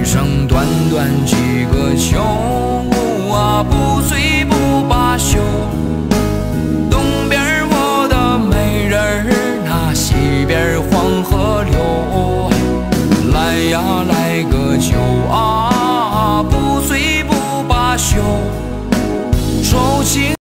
人生短短几个秋啊，不醉不罢休。东边我的美人儿，那西边黄河流。来呀来个酒啊，不醉不罢休，愁情。